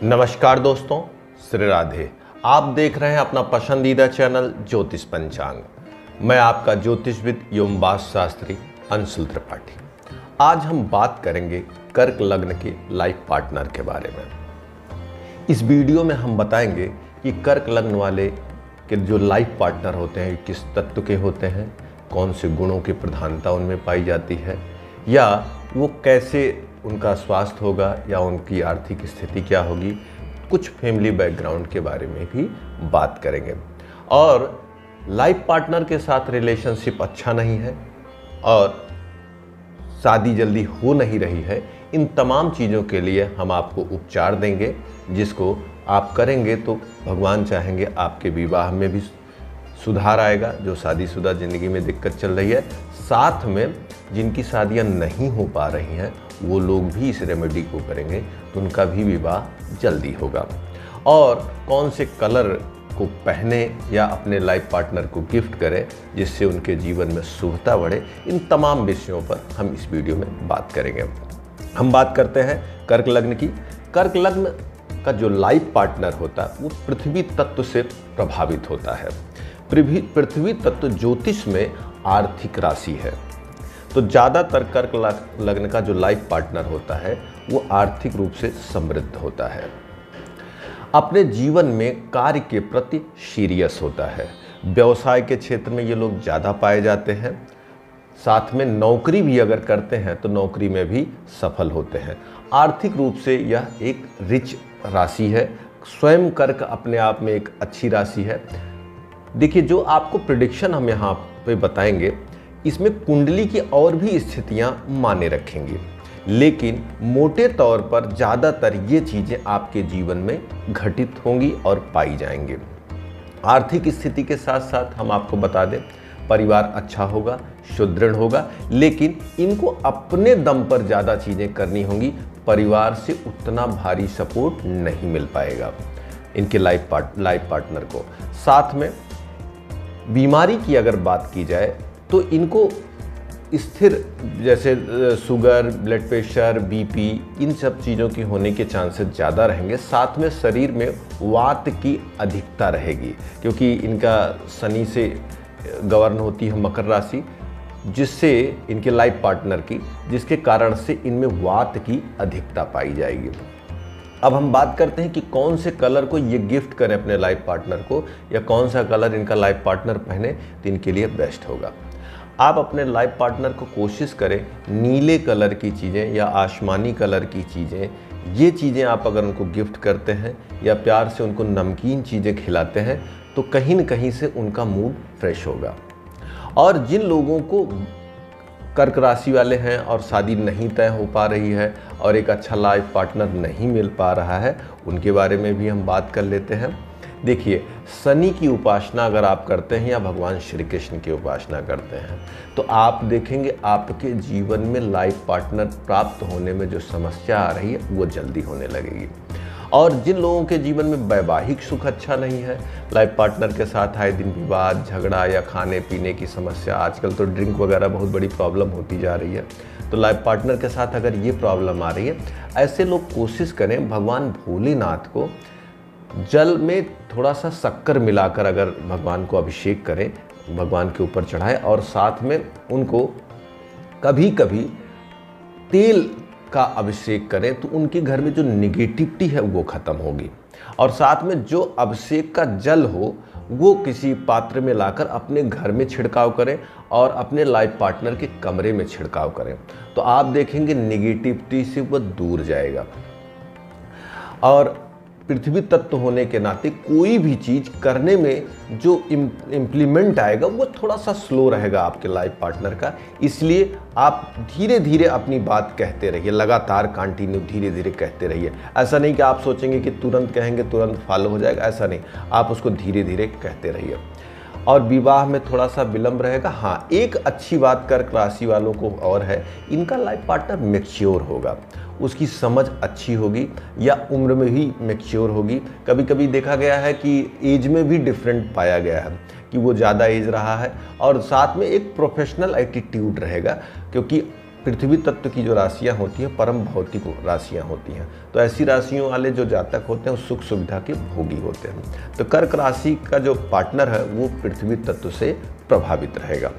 नमस्कार दोस्तों, श्री राधे। आप देख रहे हैं अपना पसंदीदा चैनल ज्योतिष पंचांग। मैं आपका ज्योतिषविद एवं वास्तु शास्त्री अंशुल त्रिपाठी। आज हम बात करेंगे कर्क लग्न के लाइफ पार्टनर के बारे में। इस वीडियो में हम बताएंगे कि कर्क लग्न वाले के जो लाइफ पार्टनर होते हैं किस तत्व के होते हैं, कौन से गुणों की प्रधानता उनमें पाई जाती है, या वो कैसे उनका स्वास्थ्य होगा या उनकी आर्थिक स्थिति क्या होगी। कुछ फैमिली बैकग्राउंड के बारे में भी बात करेंगे। और लाइफ पार्टनर के साथ रिलेशनशिप अच्छा नहीं है और शादी जल्दी हो नहीं रही है, इन तमाम चीज़ों के लिए हम आपको उपचार देंगे, जिसको आप करेंगे तो भगवान चाहेंगे आपके विवाह में भी सुधार आएगा। जो शादीशुदा ज़िंदगी में दिक्कत चल रही है, साथ में जिनकी शादियां नहीं हो पा रही हैं, वो लोग भी इस रेमेडी को करेंगे तो उनका भी विवाह जल्दी होगा। और कौन से कलर को पहने या अपने लाइफ पार्टनर को गिफ्ट करें जिससे उनके जीवन में शुभता बढ़े, इन तमाम विषयों पर हम इस वीडियो में बात करेंगे। हम बात करते हैं कर्क लग्न की। कर्क लग्न का जो लाइफ पार्टनर होता है वो पृथ्वी तत्व से प्रभावित होता है। पृथ्वी तत्व ज्योतिष में आर्थिक राशि है, तो ज़्यादातर कर्क लग्न का जो लाइफ पार्टनर होता है वो आर्थिक रूप से समृद्ध होता है। अपने जीवन में कार्य के प्रति सीरियस होता है। व्यवसाय के क्षेत्र में ये लोग ज़्यादा पाए जाते हैं। साथ में नौकरी भी अगर करते हैं तो नौकरी में भी सफल होते हैं। आर्थिक रूप से यह एक रिच राशि है। स्वयं कर्क अपने आप में एक अच्छी राशि है। देखिए, जो आपको प्रेडिक्शन हम यहाँ पे बताएंगे, इसमें कुंडली की और भी स्थितियां माने रखेंगी, लेकिन मोटे तौर पर ज़्यादातर ये चीज़ें आपके जीवन में घटित होंगी और पाई जाएंगी। आर्थिक स्थिति के साथ साथ हम आपको बता दें, परिवार अच्छा होगा, सुदृढ़ होगा, लेकिन इनको अपने दम पर ज़्यादा चीज़ें करनी होंगी। परिवार से उतना भारी सपोर्ट नहीं मिल पाएगा इनके लाइफ पार्टनर को। साथ में बीमारी की अगर बात की जाए तो इनको स्थिर, जैसे शुगर, ब्लड प्रेशर, बीपी, इन सब चीज़ों की होने के चांसेस ज़्यादा रहेंगे। साथ में शरीर में वात की अधिकता रहेगी, क्योंकि इनका शनि से गवर्न होती है मकर राशि, जिससे इनके लाइफ पार्टनर की, जिसके कारण से इनमें वात की अधिकता पाई जाएगी। अब हम बात करते हैं कि कौन से कलर को ये गिफ्ट करें अपने लाइफ पार्टनर को, या कौन सा कलर इनका लाइफ पार्टनर पहने तो इनके लिए बेस्ट होगा। आप अपने लाइफ पार्टनर को कोशिश करें नीले कलर की चीज़ें या आसमानी कलर की चीज़ें, ये चीज़ें आप अगर उनको गिफ्ट करते हैं या प्यार से उनको नमकीन चीज़ें खिलाते हैं तो कहीं न कहीं से उनका मूड फ्रेश होगा। और जिन लोगों को कर्क राशि वाले हैं और शादी नहीं तय हो पा रही है और एक अच्छा लाइफ पार्टनर नहीं मिल पा रहा है, उनके बारे में भी हम बात कर लेते हैं। देखिए, शनि की उपासना अगर आप करते हैं या भगवान श्री कृष्ण की उपासना करते हैं तो आप देखेंगे आपके जीवन में लाइफ पार्टनर प्राप्त होने में जो समस्या आ रही है वो जल्दी होने लगेगी। और जिन लोगों के जीवन में वैवाहिक सुख अच्छा नहीं है, लाइफ पार्टनर के साथ आए दिन विवाद, झगड़ा या खाने पीने की समस्या, आजकल तो ड्रिंक वगैरह बहुत बड़ी प्रॉब्लम होती जा रही है, तो लाइफ पार्टनर के साथ अगर ये प्रॉब्लम आ रही है, ऐसे लोग कोशिश करें भगवान भोलेनाथ को जल में थोड़ा सा शक्कर मिलाकर अगर भगवान को अभिषेक करें, भगवान के ऊपर चढ़ाएं, और साथ में उनको कभी कभी तेल का अभिषेक करें तो उनके घर में जो निगेटिविटी है वो ख़त्म होगी। और साथ में जो अभिषेक का जल हो वो किसी पात्र में लाकर अपने घर में छिड़काव करें और अपने लाइफ पार्टनर के कमरे में छिड़काव करें, तो आप देखेंगे निगेटिविटी से वो दूर जाएगा। और पृथ्वी तत्व होने के नाते कोई भी चीज़ करने में जो इम्प्लीमेंट आएगा वो थोड़ा सा स्लो रहेगा आपके लाइफ पार्टनर का। इसलिए आप धीरे धीरे अपनी बात कहते रहिए, लगातार कंटिन्यू धीरे धीरे कहते रहिए। ऐसा नहीं कि आप सोचेंगे कि तुरंत कहेंगे तुरंत फॉलो हो जाएगा, ऐसा नहीं, आप उसको धीरे धीरे कहते रहिए। और विवाह में थोड़ा सा विलंब रहेगा। हाँ, एक अच्छी बात कर्क राशि वालों को और है, इनका लाइफ पार्टनर मैच्योर होगा, उसकी समझ अच्छी होगी या उम्र में भी मैच्योर होगी। कभी कभी देखा गया है कि एज में भी डिफरेंट पाया गया है कि वो ज़्यादा एज रहा है, और साथ में एक प्रोफेशनल एटीट्यूड रहेगा, क्योंकि पृथ्वी तत्व की जो राशियां होती हैं परम भौतिक राशियां होती हैं। तो ऐसी राशियों वाले जो जातक होते हैं वो सुख सुविधा के भोगी होते हैं। तो कर्क राशि का जो पार्टनर है वो पृथ्वी तत्व से प्रभावित रहेगा।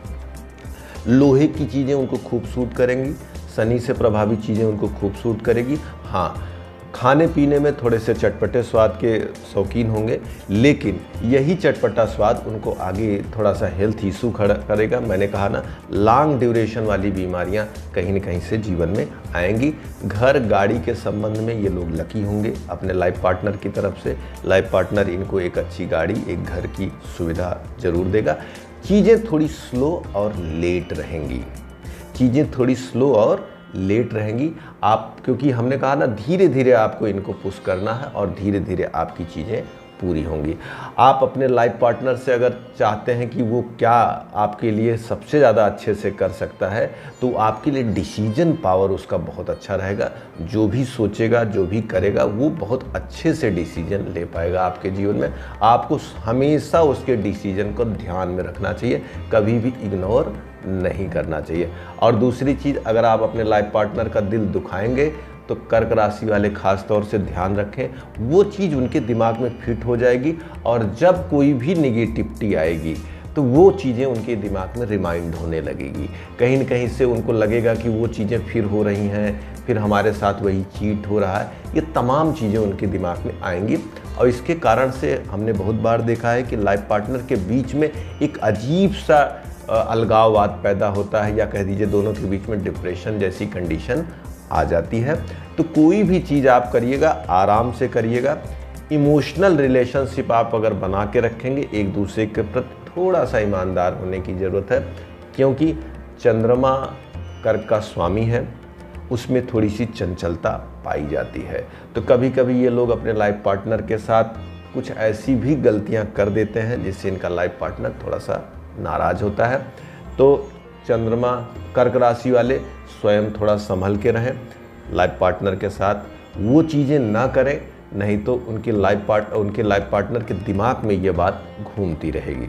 लोहे की चीज़ें उनको खूब सूट करेंगी, शनि से प्रभावित चीज़ें उनको खूब सूट करेगी। हाँ, खाने पीने में थोड़े से चटपटे स्वाद के शौकीन होंगे, लेकिन यही चटपटा स्वाद उनको आगे थोड़ा सा हेल्थ इशू खड़ा करेगा। मैंने कहा ना, लॉन्ग ड्यूरेशन वाली बीमारियां कहीं न कहीं से जीवन में आएंगी। घर गाड़ी के संबंध में ये लोग लकी होंगे अपने लाइफ पार्टनर की तरफ से। लाइफ पार्टनर इनको एक अच्छी गाड़ी, एक घर की सुविधा जरूर देगा। चीज़ें थोड़ी स्लो और लेट रहेंगी, चीज़ें थोड़ी स्लो और लेट रहेंगी आप, क्योंकि हमने कहा ना धीरे धीरे आपको इनको पुश करना है और धीरे धीरे आपकी चीज़ें पूरी होंगी। आप अपने लाइफ पार्टनर से अगर चाहते हैं कि वो क्या आपके लिए सबसे ज़्यादा अच्छे से कर सकता है, तो आपके लिए डिसीजन पावर उसका बहुत अच्छा रहेगा। जो भी सोचेगा, जो भी करेगा, वो बहुत अच्छे से डिसीजन ले पाएगा आपके जीवन में। आपको हमेशा उसके डिसीजन को ध्यान में रखना चाहिए, कभी भी इग्नोर नहीं करना चाहिए। और दूसरी चीज़, अगर आप अपने लाइफ पार्टनर का दिल दुखाएंगे तो कर्क राशि वाले खास तौर से ध्यान रखें, वो चीज़ उनके दिमाग में फिट हो जाएगी और जब कोई भी नेगेटिविटी आएगी तो वो चीज़ें उनके दिमाग में रिमाइंड होने लगेगी। कहीं न कहीं से उनको लगेगा कि वो चीज़ें फिर हो रही हैं, फिर हमारे साथ वही चीट हो रहा है। ये तमाम चीज़ें उनके दिमाग में आएंगी और इसके कारण से हमने बहुत बार देखा है कि लाइफ पार्टनर के बीच में एक अजीब सा अलगाववाद पैदा होता है, या कह दीजिए दोनों के बीच में डिप्रेशन जैसी कंडीशन आ जाती है। तो कोई भी चीज़ आप करिएगा, आराम से करिएगा। इमोशनल रिलेशनशिप आप अगर बना के रखेंगे, एक दूसरे के प्रति थोड़ा सा ईमानदार होने की ज़रूरत है, क्योंकि चंद्रमा कर्क का स्वामी है, उसमें थोड़ी सी चंचलता पाई जाती है। तो कभी कभी ये लोग अपने लाइफ पार्टनर के साथ कुछ ऐसी भी गलतियां कर देते हैं जिससे इनका लाइफ पार्टनर थोड़ा सा नाराज़ होता है। तो चंद्रमा कर्क राशि वाले स्वयं थोड़ा संभल के रहें, लाइफ पार्टनर के साथ वो चीज़ें ना करें, नहीं तो उनके लाइफ पार्टनर के दिमाग में ये बात घूमती रहेगी।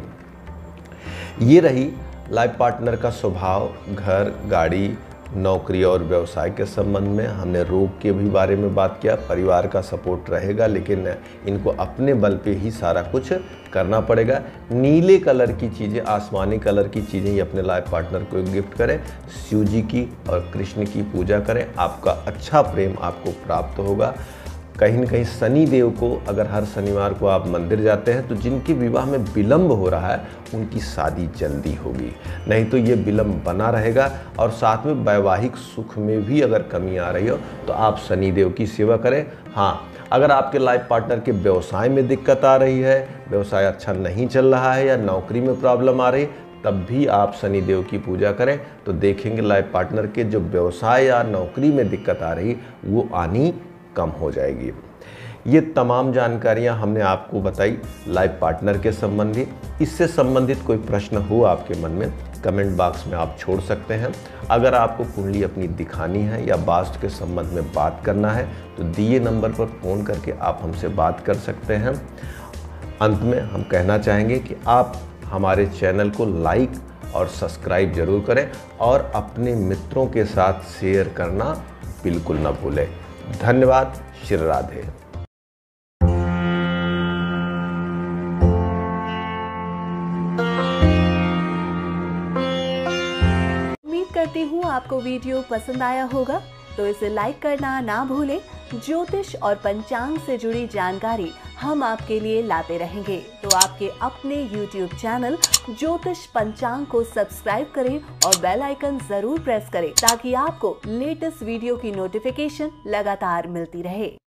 ये रही लाइफ पार्टनर का स्वभाव। घर, गाड़ी, नौकरी और व्यवसाय के संबंध में हमने रोग के भी बारे में बात किया। परिवार का सपोर्ट रहेगा, लेकिन इनको अपने बल पे ही सारा कुछ करना पड़ेगा। नीले कलर की चीज़ें, आसमानी कलर की चीज़ें ये अपने लाइफ पार्टनर को गिफ्ट करें। शिव जी की और कृष्ण की पूजा करें, आपका अच्छा प्रेम आपको प्राप्त होगा। कहीं न कहीं शनि देव को अगर हर शनिवार को आप मंदिर जाते हैं तो जिनके विवाह में विलंब हो रहा है उनकी शादी जल्दी होगी, नहीं तो ये विलंब बना रहेगा। और साथ में वैवाहिक सुख में भी अगर कमी आ रही हो तो आप शनि देव की सेवा करें। हाँ, अगर आपके लाइफ पार्टनर के व्यवसाय में दिक्कत आ रही है, व्यवसाय अच्छा नहीं चल रहा है या नौकरी में प्रॉब्लम आ रही, तब भी आप शनि देव की पूजा करें तो देखेंगे लाइफ पार्टनर के जो व्यवसाय या नौकरी में दिक्कत आ रही वो आनी कम हो जाएगी। ये तमाम जानकारियां हमने आपको बताई लाइफ पार्टनर के संबंधी। इससे संबंधित कोई प्रश्न हो आपके मन में, कमेंट बॉक्स में आप छोड़ सकते हैं। अगर आपको कुंडली अपनी दिखानी है या वास्तु के संबंध में बात करना है तो दिए नंबर पर फ़ोन करके आप हमसे बात कर सकते हैं। अंत में हम कहना चाहेंगे कि आप हमारे चैनल को लाइक और सब्सक्राइब जरूर करें और अपने मित्रों के साथ शेयर करना बिल्कुल न भूलें। धन्यवाद। श्री राधे। उम्मीद करती हूँ आपको वीडियो पसंद आया होगा, तो इसे लाइक करना ना भूलें। ज्योतिष और पंचांग से जुड़ी जानकारी हम आपके लिए लाते रहेंगे, तो आपके अपने YouTube चैनल ज्योतिष पंचांग को सब्सक्राइब करें और बेल आइकन जरूर प्रेस करें ताकि आपको लेटेस्ट वीडियो की नोटिफिकेशन लगातार मिलती रहे।